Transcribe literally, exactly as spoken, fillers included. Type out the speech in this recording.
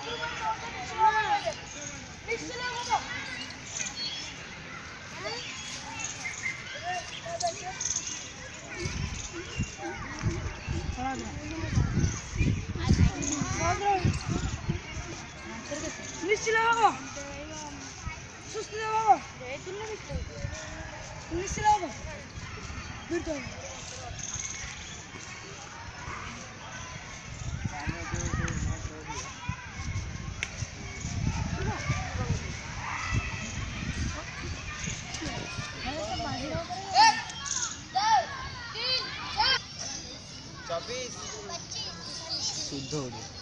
मिर्ची लगाओ सुस्ती लगाओ मिर्ची लगाओ फिर तो चौबीस शुद्ध हो गया।